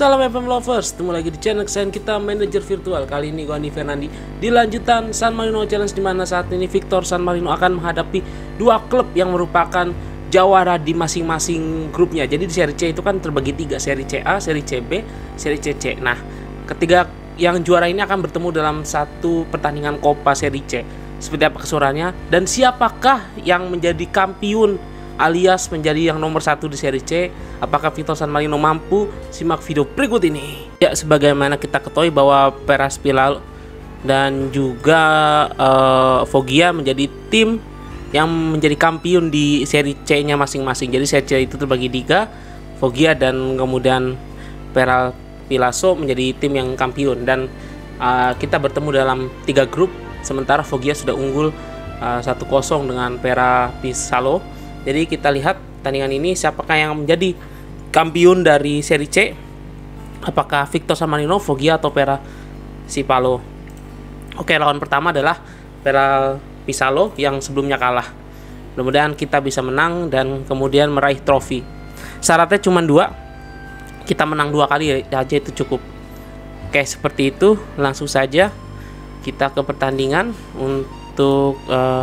Salam FM Lovers, ketemu lagi di channel kesayangan kita, Manajer Virtual. Kali ini gue Andi Fernandi di lanjutan San Marino Challenge, dimana saat ini Victor San Marino akan menghadapi dua klub yang merupakan jawara di masing-masing grupnya. Jadi di seri C itu kan terbagi tiga, seri CA, seri CB, seri CC. Nah, ketiga yang juara ini akan bertemu dalam satu pertandingan Coppa seri C. Seperti apa keseruannya dan siapakah yang menjadi kampiun alias menjadi yang nomor satu di seri C? Apakah Victor San Marino mampu? Simak video berikut ini. Ya, sebagaimana kita ketahui bahwa Peraspilal dan juga Foggia menjadi tim yang menjadi kampiun di seri C-nya masing-masing. Jadi seri C itu terbagi tiga, Foggia dan kemudian Peraspilaso menjadi tim yang kampiun, dan kita bertemu dalam tiga grup. Sementara Foggia sudah unggul 1-0 dengan Peraspilalo. Jadi kita lihat pertandingan ini siapakah yang menjadi kampiun dari seri C. Apakah Victor San Marino, Foggia, atau Peraspilalo? Oke, lawan pertama adalah Peraspilalo yang sebelumnya kalah. Mudah-mudahan kita bisa menang dan kemudian meraih trofi. Syaratnya cuma dua, kita menang 2 kali aja itu cukup. Oke, seperti itu. Langsung saja kita ke pertandingan untuk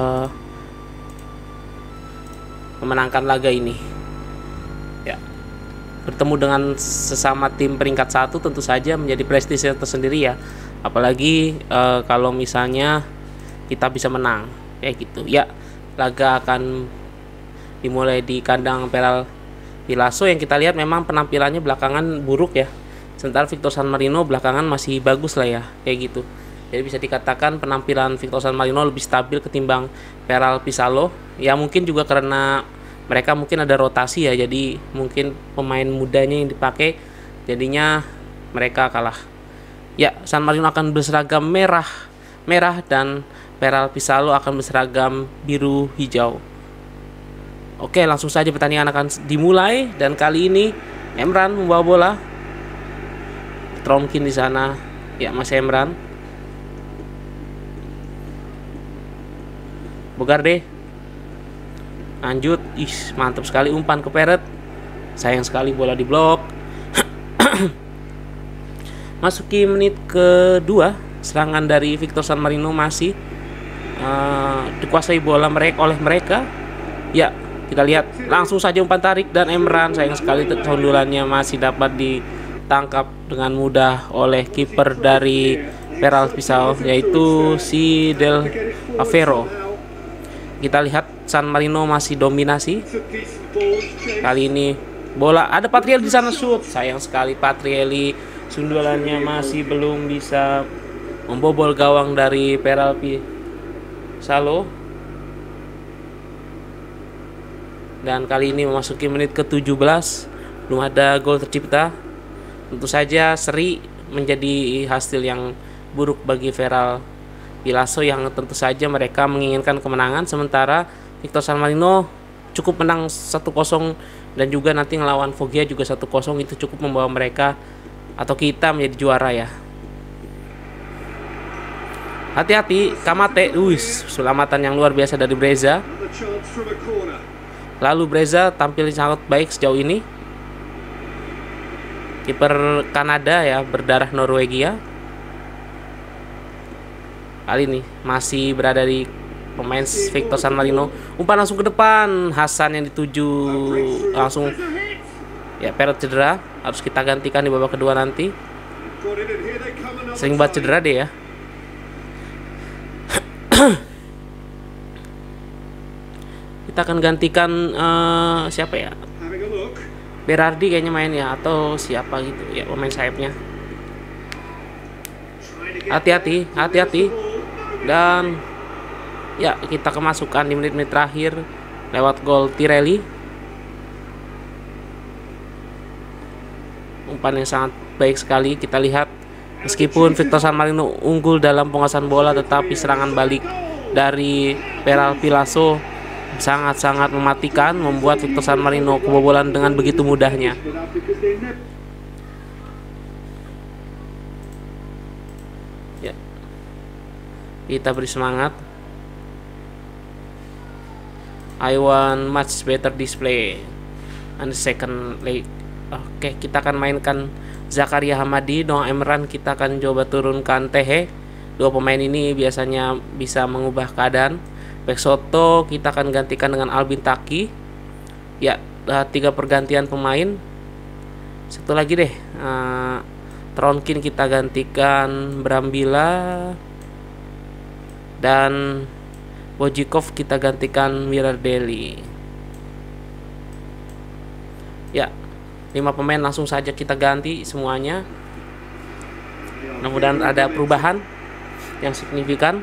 memenangkan laga ini. Ya, bertemu dengan sesama tim peringkat 1 tentu saja menjadi prestise tersendiri ya. Apalagi kalau misalnya kita bisa menang kayak gitu. Ya, laga akan dimulai di kandang Peraspilaso yang kita lihat memang penampilannya belakangan buruk ya. Sementara Victor San Marino belakangan masih bagus lah ya, kayak gitu. Jadi bisa dikatakan penampilan Victor San Marino lebih stabil ketimbang Peraspilalo. Ya mungkin juga karena mereka mungkin ada rotasi ya, jadi mungkin pemain mudanya yang dipakai, jadinya mereka kalah. Ya, San Marino akan berseragam merah dan Peraspilalo akan berseragam biru hijau. Oke, langsung saja pertandingan akan dimulai, dan kali ini Emran membawa bola. Tromkin di sana. Ya, masih Emran. Bogarde lanjut, mantap sekali umpan ke Peret. Sayang sekali bola di blok. Masuki menit kedua, serangan dari Victor San Marino masih dikuasai bola oleh mereka. Ya, kita lihat langsung saja umpan tarik dan Emran, sayang sekali sundulannya masih dapat ditangkap dengan mudah oleh kiper dari Peraspilalo, yaitu si Del Avero. Kita lihat San Marino masih dominasi. Kali ini bola ada Patrielli di sana, shoot. Sayang sekali Patrielli, sundulannya masih belum bisa membobol gawang dari Peraspilalo. Dan kali ini memasuki menit ke-17, belum ada gol tercipta. Tentu saja seri menjadi hasil yang buruk bagi Peraspilalo yang tentu saja mereka menginginkan kemenangan, sementara Victor San Marino cukup menang 1-0 dan juga nanti ngelawan Foggia juga 1-0, itu cukup membawa mereka atau kita menjadi juara ya. Hati-hati Kamate, selamatan yang luar biasa dari Breza. Lalu Breza tampil sangat baik sejauh ini. Kiper Kanada ya, berdarah Norwegia. Kali ini masih berada di pemain Victor San Marino. Umpan langsung ke depan, Hasan yang dituju langsung. Ya, Peret cedera, harus kita gantikan di babak kedua nanti. Sering banget cedera deh ya. Kita akan gantikan siapa ya? Berardi kayaknya main ya, atau siapa gitu ya pemain sayapnya. Hati-hati. Dan ya, kita kemasukan di menit-menit terakhir lewat gol Tirelli. Umpan yang sangat baik sekali. Kita lihat meskipun Victor San Marino unggul dalam penguasaan bola, tetapi serangan balik dari Peraspilalo sangat-sangat mematikan, membuat Victor San Marino kebobolan dengan begitu mudahnya. Ya, kita beri semangat. I want much better display on the second leg. Oke, kita akan mainkan Zakaria Hamadi, Noah Emran kita akan coba turunkan Tehe. Dua pemain ini biasanya bisa mengubah keadaan. Back Soto kita akan gantikan dengan Albin Taki. Ya, 3 pergantian pemain. Satu lagi deh, Tronkin kita gantikan Brambila, dan Wojikov kita gantikan Mirardeli. Ya, 5 pemain langsung saja kita ganti semuanya. Mudah-mudahan ada perubahan yang signifikan.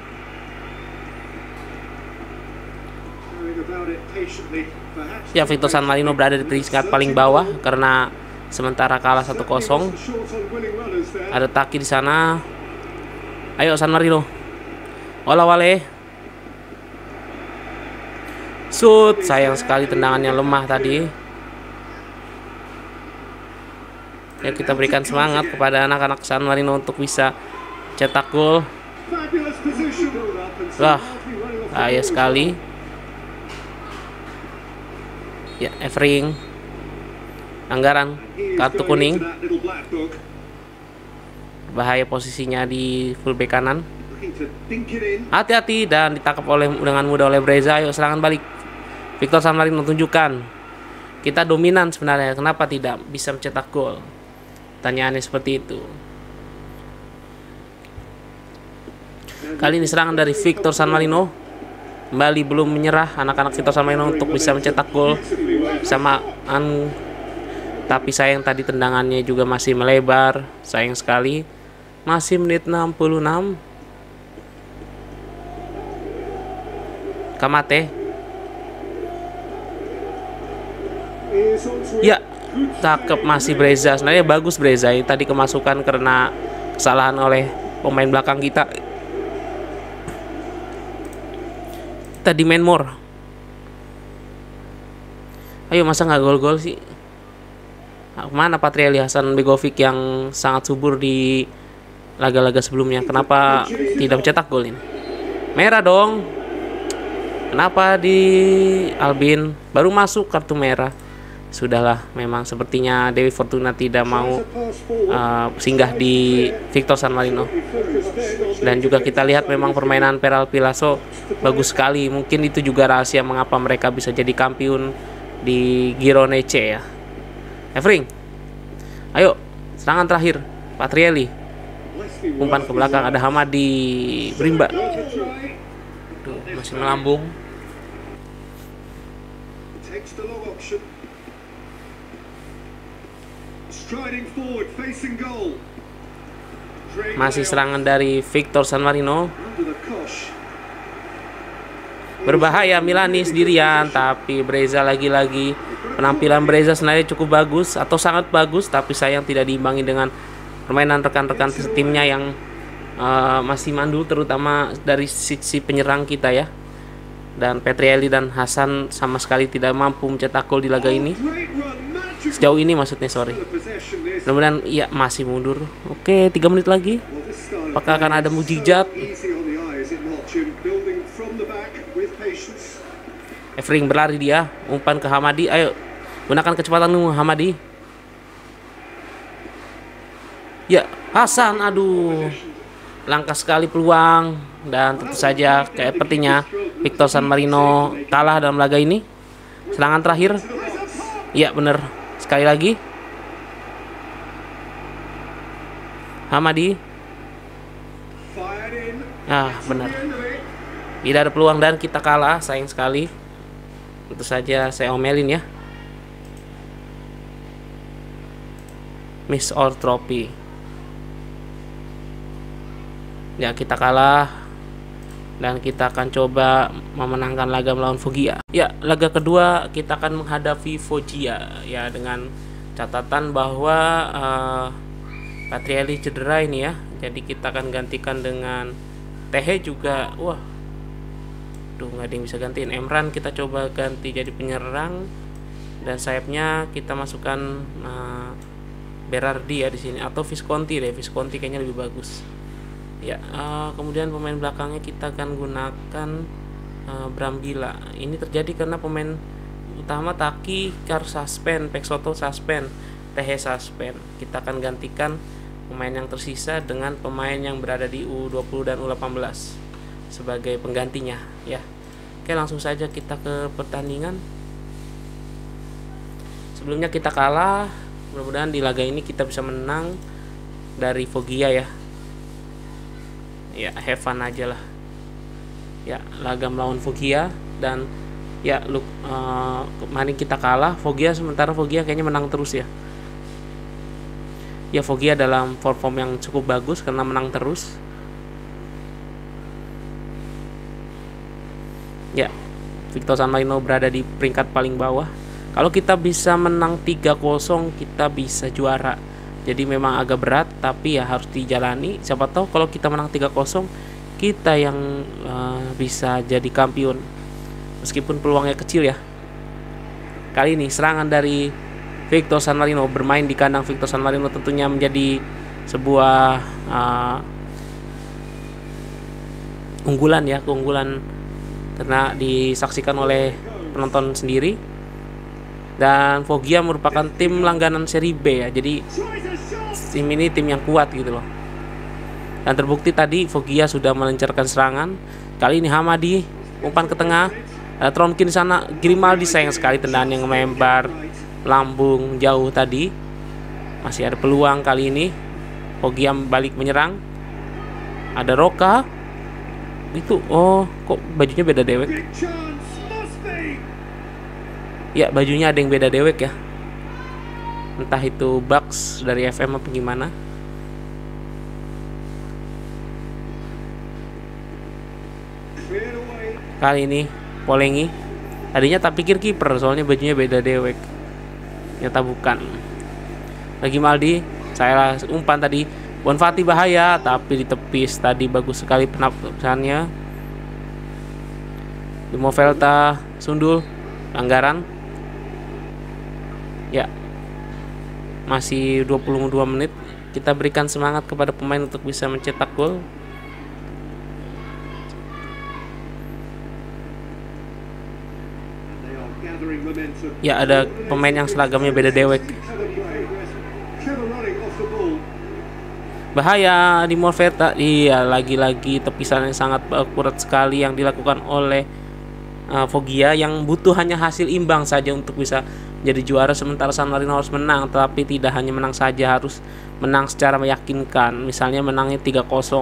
Ya, Victor San Marino berada di peringkat paling bawah karena sementara kalah 1-0. Ada Taki di sana. Ayo San Marino. Olah wale. Shoot, sayang sekali tendangannya lemah tadi. Ya, kita berikan semangat kepada anak-anak San Marino untuk bisa cetak gol. Wah, bahaya sekali. Ya, Efring. Anggaran kartu kuning. Bahaya posisinya di fullback kanan. Hati-hati, dan ditangkap dengan mudah oleh Breza. Ayo serangan balik. Victor San Marino tunjukkan. Kita dominan sebenarnya. Kenapa tidak bisa mencetak gol? Pertanyaannya seperti itu. Kali ini serangan dari Victor San Marino. Kembali belum menyerah anak-anak Victor San Marino untuk bisa mencetak gol bersamaan. Tapi sayang tadi tendangannya juga masih melebar. Sayang sekali. Masih menit 66. Kamate. Ya, cakep masih Breza. Sebenarnya bagus Breza. Tadi kemasukan karena kesalahan oleh pemain belakang kita. Tadi main more. Ayo, masa nggak gol-gol sih? Mana Patriali Hasan Begovic yang sangat subur di laga-laga sebelumnya? Kenapa tidak mencetak gol ini? Merah dong. Kenapa di Albin baru masuk kartu merah? Sudahlah, memang sepertinya Dewi Fortuna tidak mau singgah di Victor San Marino. Dan juga kita lihat memang permainan Peral Pilaso bagus sekali. Mungkin itu juga rahasia mengapa mereka bisa jadi kampiun di Girone C ya. Efring. Ayo, serangan terakhir. Patrielli. Umpan ke belakang, ada Hamadi. Brimba. Tuh, masih melambung. Masih serangan dari Victor San Marino. Berbahaya Milani sendirian, tapi Breza lagi-lagi. Penampilan Breza sebenarnya cukup bagus atau sangat bagus, tapi sayang tidak diimbangi dengan permainan rekan-rekan timnya yang masih mandul, terutama dari sisi penyerang kita ya. Dan Petrielli dan Hasan sama sekali tidak mampu mencetak gol di laga ini. Sejauh ini maksudnya, sorry. Mudah-mudahan ya masih mundur. Oke, 3 menit lagi. Apakah akan ada mujizat? Efring berlari dia, umpan ke Hamadi. Ayo, gunakan kecepatanmu Hamadi. Ya, Hasan, aduh. Langka sekali peluang, dan tentu saja sepertinya Victor San Marino kalah dalam laga ini. Serangan terakhir. Ya, benar. Sekali lagi. Hamadi. Benar. Tidak ada peluang dan kita kalah, sayang sekali. Tentu saja saya omelin ya. Miss All Trophy. Ya, kita kalah dan kita akan coba memenangkan laga melawan Foggia. Ya, laga kedua kita akan menghadapi Foggia ya, dengan catatan bahwa Patrielli cedera ini ya. Jadi kita akan gantikan dengan Tehe juga. Wah, tuh nggak ada yang bisa gantiin. Emran kita coba ganti jadi penyerang, dan sayapnya kita masukkan Berardi ya di sini, atau Visconti deh. Visconti kayaknya lebih bagus. Ya, kemudian pemain belakangnya kita akan gunakan Brambila. Ini terjadi karena pemain utama Taki suspend, Pek Soto suspend. Rehe Suspend. Kita akan gantikan pemain yang tersisa dengan pemain yang berada di U20 dan U18 sebagai penggantinya ya. Oke, langsung saja kita ke pertandingan. Sebelumnya kita kalah, mudah-mudahan di laga ini kita bisa menang dari Foggia ya. Ya, have fun aja lah. Ya, laga melawan Foggia dan ya kemarin kita kalah Foggia, sementara Foggia kayaknya menang terus ya. Ya, Foggia dalam form yang cukup bagus karena menang terus. Ya, Victor San Marino berada di peringkat paling bawah. Kalau kita bisa menang 3-0 kita bisa juara. Jadi memang agak berat tapi ya harus dijalani. Siapa tahu kalau kita menang 3-0 kita yang bisa jadi kampiun. Meskipun peluangnya kecil ya. Kali ini serangan dari Victor San Marino, bermain di kandang Victor San Marino tentunya menjadi sebuah keunggulan karena disaksikan oleh penonton sendiri. Dan Foggia merupakan tim langganan seri B ya, jadi tim ini tim yang kuat gitu loh. Dan terbukti tadi Foggia sudah melancarkan serangan. Kali ini Hamadi umpan ke tengah, Tronkin di sana, Grimaldi sayang sekali tendangan yang membar lambung jauh tadi. Masih ada peluang kali ini. Foggia balik menyerang. Ada Roka. Itu kok bajunya beda dewek. Ya, bajunya ada yang beda dewek ya. Entah itu Bucks dari FM apa gimana. Kali ini Polengi. Tadinya tak pikir kiper soalnya bajunya beda dewek. Ternyata bukan. Lagi Maldi, saya umpan tadi. Bonfati bahaya tapi ditepis tadi, bagus sekali penapisannya. Timo Velta sundul, pelanggaran. Ya, masih 22 menit. Kita berikan semangat kepada pemain untuk bisa mencetak gol. Ya, ada pemain yang seragamnya beda dewek. Bahaya di Morfeta. Iya, lagi-lagi tepisan yang sangat akurat sekali yang dilakukan oleh Foggia, yang butuh hanya hasil imbang saja untuk bisa jadi juara. Sementara San Marino harus menang, tapi tidak hanya menang saja, harus menang secara meyakinkan. Misalnya menangnya 3-0.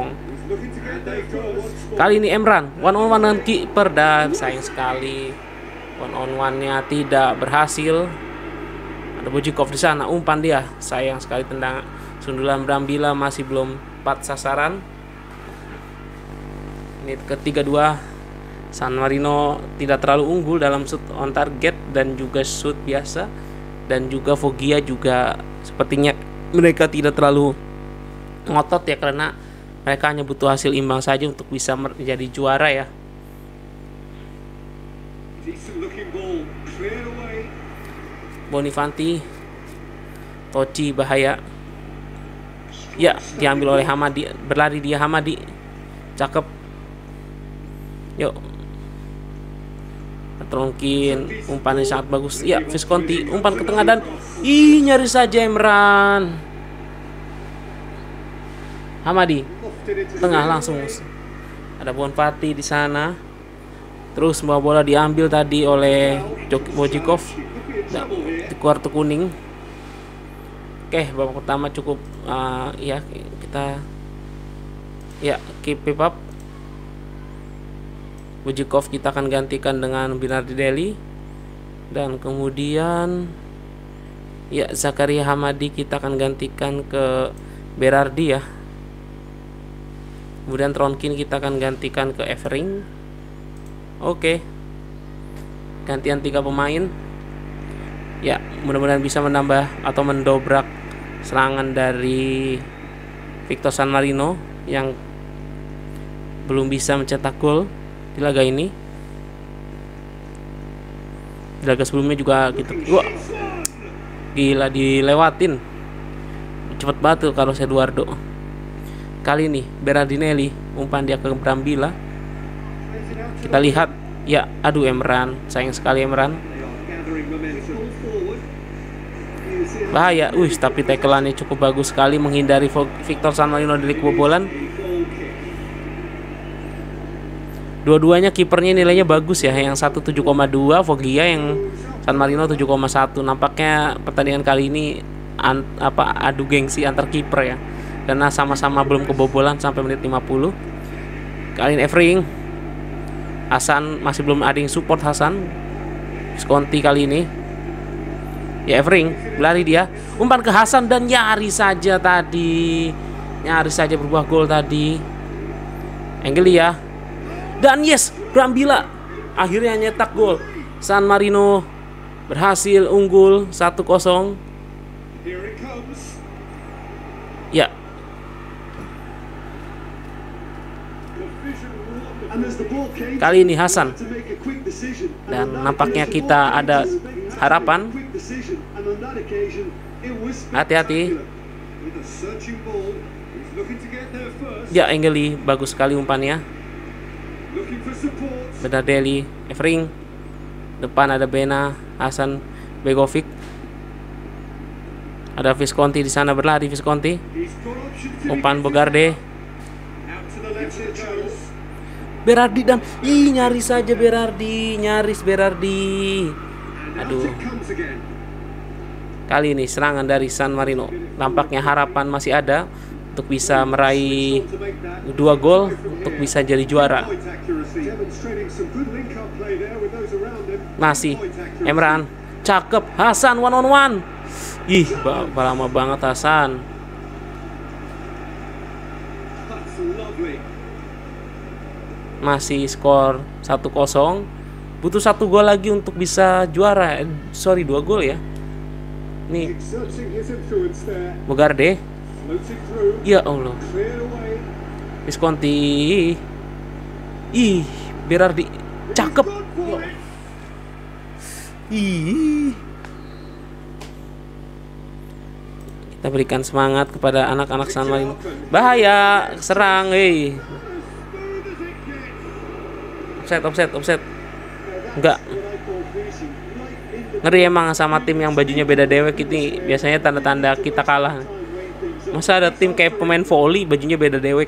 Kali ini Emran one on one dengan kiper dan sayang sekali one on one-nya tidak berhasil. Ada Bojikov di sana, umpan dia, sayang sekali tendangan. Sundulan Brambila masih belum tepat sasaran. Menit ke-32, San Marino tidak terlalu unggul dalam shoot on target dan juga shoot biasa. Dan juga Foggia juga sepertinya mereka tidak terlalu ngotot ya, karena mereka hanya butuh hasil imbang saja untuk bisa menjadi juara ya. Bonifanti, Toci bahaya. Ya, diambil oleh Hamadi, berlari dia Hamadi. Cakep. Yuk. Tronkin, umpannya sangat bagus. Ya, Visconti, umpan ke tengah dan nyaris saja Emran. Hamadi, tengah langsung. Ada Bonfati di sana. Terus bola diambil tadi oleh Bojikov. Di kartu kuning. Oke, babak pertama cukup ya kita keep up. Bojikov kita akan gantikan dengan Binardi, dan kemudian ya Zakaria Hamadi kita akan gantikan ke Berardi ya. Kemudian Tronkin kita akan gantikan ke Evering. Oke. Gantian 3 pemain. Ya, mudah-mudahan bisa menambah atau mendobrak serangan dari Victor San Marino yang belum bisa mencetak gol di laga ini. Di laga sebelumnya juga gitu. Wah, gila, dilewatin. Cepet banget tuh Carlos Eduardo. Kali ini Berardinelli, umpan dia ke Brambila. Kita lihat, ya, aduh Emran, sayang sekali Emran. Bahaya. Tapi tackle-annya cukup bagus sekali menghindari Victor San Marino dari kebobolan. Dua-duanya kipernya nilainya bagus ya. Yang satu 7,2, Foggia, yang San Marino 7,1. Nampaknya pertandingan kali ini adu gengsi antar kiper ya. Karena sama-sama belum kebobolan sampai menit 50. Kali ini Evering. Hasan masih belum ada yang support Hasan. Visconti kali ini. Ya, Evering berlari dia, umpan ke Hasan dan nyaris saja berbuah gol tadi. Enggelia dan yes, Brambilla akhirnya nyetak gol. San Marino berhasil unggul 1-0. Ya. Kali ini Hasan. Dan nampaknya kita ada harapan. Hati-hati. Ya, Engeli bagus sekali umpannya. Bedardeli, Evering. Depan ada Bena, Hasan, Begovic. Ada Visconti di sana berlari Visconti. Umpan Bogarde. Berardi dan nyaris saja Berardi. Aduh. Kali ini serangan dari San Marino. Nampaknya harapan masih ada untuk bisa meraih 2 gol untuk bisa jadi juara. Masih Emran, cakep. Hasan 1-on-1. Lama banget Hasan. Masih skor 1-0. Butuh 1 gol lagi untuk bisa juara. 2 gol ya. Nih Bogarde. Ya Allah. Visconti. Berardi. Cakep. Kita berikan semangat kepada anak-anak San Marino. Bahaya, serang, Offset. Enggak. Ngeri emang sama tim yang bajunya beda dewek ini. Biasanya tanda-tanda kita kalah. Masa ada tim kayak pemain volley bajunya beda dewek.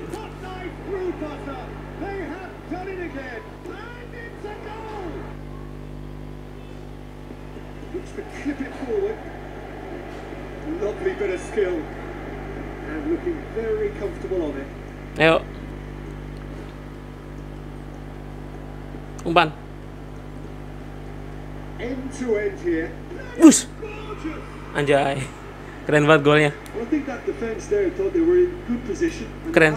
Ayo. Umpan. Anjay. Keren banget golnya. Keren.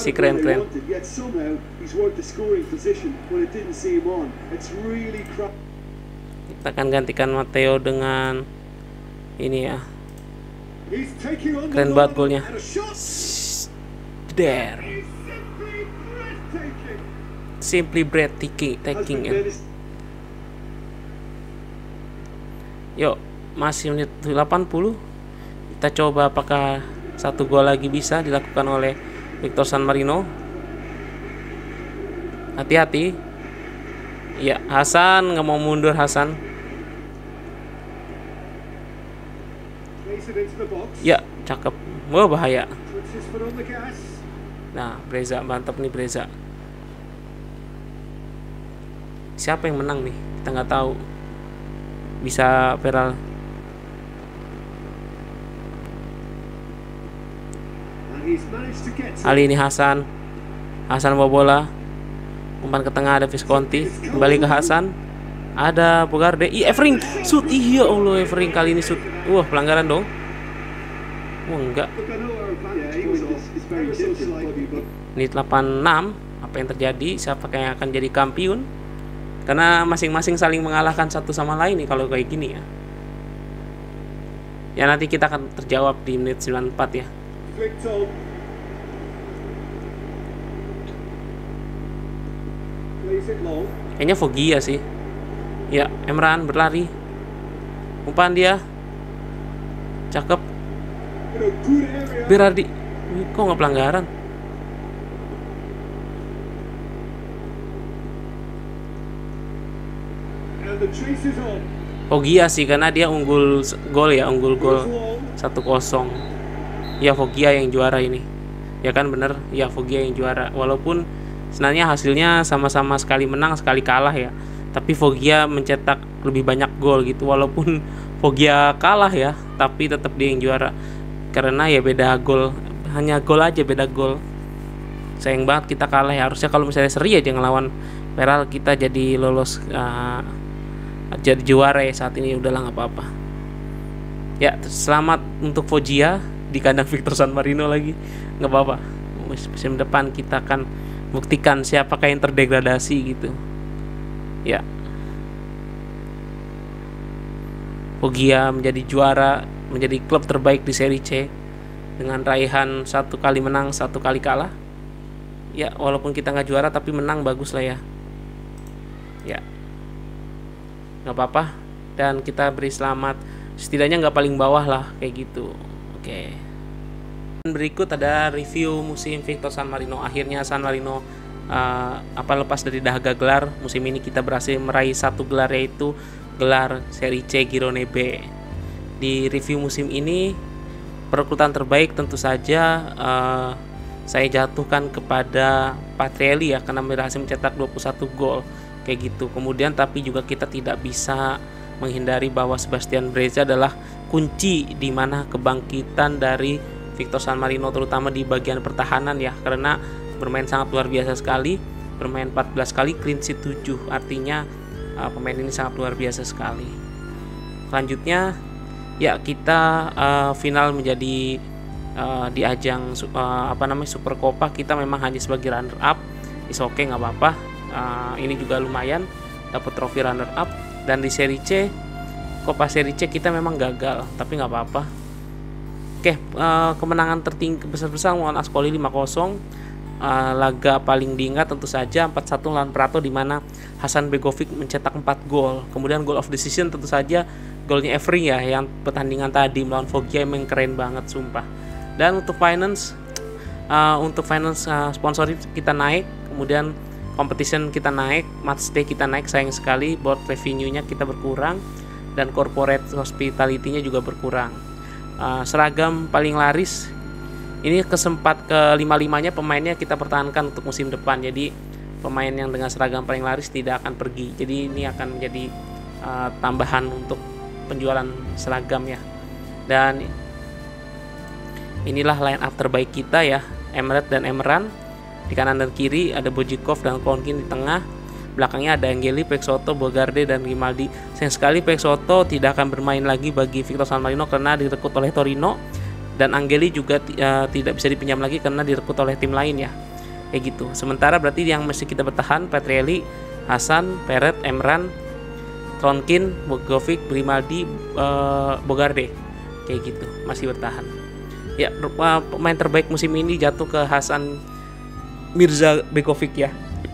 Kita akan gantikan Matteo dengan ini ya. Keren banget golnya. There. Simply breathtaking ya. Yuk, masih menit 80. Kita coba apakah 1 gol lagi bisa dilakukan oleh Victor San Marino. Hati-hati. Ya, Hasan nggak mau mundur Hasan. Ya, cakep. Bahaya. Nah, Breza mantap nih Breza. Siapa yang menang nih? Kita nggak tahu. Bisa Peral. Kali ini Hasan bawa bola. Umpan ke tengah ada Visconti. Kembali ke Hasan. Ada Bogarde. Evering shoot. Ya Allah, Evering kali ini shoot. Pelanggaran dong. Enggak. Menit 86. Apa yang terjadi? Siapa yang akan jadi kampiun? Karena masing-masing saling mengalahkan satu sama lain nih kalau kayak gini ya. Ya nanti kita akan terjawab di menit 94 ya. Kayaknya Foggia sih. Ya, Emran berlari. Umpan dia. Cakep. Berardi. Kok nggak pelanggaran? Foggia sih karena dia unggul gol. 1-0. Ya Foggia yang juara ini. Ya kan bener, ya Foggia yang juara. Walaupun sebenarnya hasilnya sama-sama sekali menang sekali kalah ya. Tapi Foggia mencetak lebih banyak gol gitu. Walaupun Foggia kalah ya, tapi tetap dia yang juara. Karena ya beda gol, hanya gol aja beda gol. Sayang banget kita kalah ya. Harusnya kalau misalnya seri aja ngelawan Peral kita jadi lolos jadi juara ya saat ini. Udahlah nggak apa-apa. Ya selamat untuk Foggia di kandang Victor San Marino lagi. Nggak apa-apa. Musim depan kita akan buktikan siapakah yang terdegradasi gitu. Ya, Foggia menjadi juara, menjadi klub terbaik di Serie C dengan raihan 1 kali menang 1 kali kalah. Ya walaupun kita nggak juara tapi menang bagus lah ya. Ya nggak apa-apa, dan kita beri selamat setidaknya nggak paling bawah lah kayak gitu. Oke. Berikut ada review musim Victor San Marino. Akhirnya San Marino lepas dari dahaga gelar. Musim ini kita berhasil meraih 1 gelar, yaitu gelar Serie C Girone B. Di review musim ini perekrutan terbaik tentu saja saya jatuhkan kepada Patrielli ya, karena berhasil mencetak 21 gol kayak gitu. Kemudian tapi juga kita tidak bisa menghindari bahwa Sebastian Breza adalah kunci di mana kebangkitan dari Victor San Marino, terutama di bagian pertahanan ya, karena bermain sangat luar biasa sekali, bermain 14 kali, clean sheet 7, artinya pemain ini sangat luar biasa sekali. Selanjutnya ya kita final menjadi di ajang Super Copa, kita memang hanya sebagai runner up, is oke, nggak apa-apa. Ini juga lumayan dapat trofi runner up. Dan di Serie C, Coppa Serie C kita memang gagal, tapi nggak apa-apa. Oke, kemenangan tertinggi besar-besar melawan Ascoli 5-0. Laga paling diingat tentu saja 4-1 lawan Prato, di mana Hasan Begovic mencetak 4 gol. Kemudian goal of the season tentu saja golnya Every ya, yang pertandingan tadi melawan Foggia emang keren banget sumpah. Dan untuk finance sponsorship kita naik, kemudian competition kita naik, match day kita naik, sayang sekali board revenue-nya kita berkurang dan corporate hospitality-nya juga berkurang. Seragam paling laris ini kesempat ke-5-5-nya pemainnya kita pertahankan untuk musim depan. Jadi pemain yang dengan seragam paling laris tidak akan pergi. Jadi ini akan menjadi tambahan untuk penjualan seragam ya. Dan inilah line up terbaik kita ya, Emret dan Emran. Di kanan dan kiri ada Bojikov dan Klonkin di tengah. Belakangnya ada Angeli, Peixoto, Bogarde dan Grimaldi. Sayang sekali Peixoto tidak akan bermain lagi bagi Victor San Marino karena direkrut oleh Torino. Dan Angeli juga tidak bisa dipinjam lagi karena direkrut oleh tim lain ya, kayak gitu. Sementara berarti yang mesti kita bertahan Patrielli, Hasan, Peret, Emran, Tronkin, Bogovic, Grimaldi, Bogarde, kayak gitu, masih bertahan. Ya, pemain terbaik musim ini jatuh ke Hasan Mirza Begovic ya.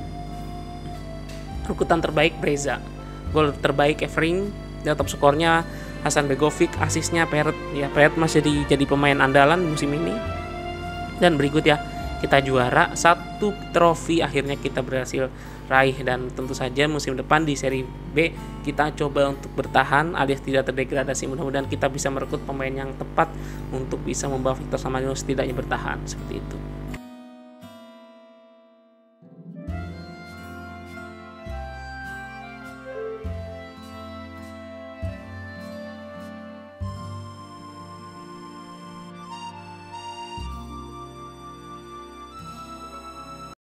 Rekrutan terbaik Breza, gol terbaik Evering, dan top skornya Hasan Begovic, asisnya Peret ya. Peret masih jadi pemain andalan musim ini. Dan berikut ya, kita juara, 1 trofi akhirnya kita berhasil raih. Dan tentu saja musim depan di Serie B kita coba untuk bertahan alias tidak terdegradasi. Mudah-mudahan kita bisa merekrut pemain yang tepat untuk bisa membawa Victor San Marino setidaknya bertahan seperti itu.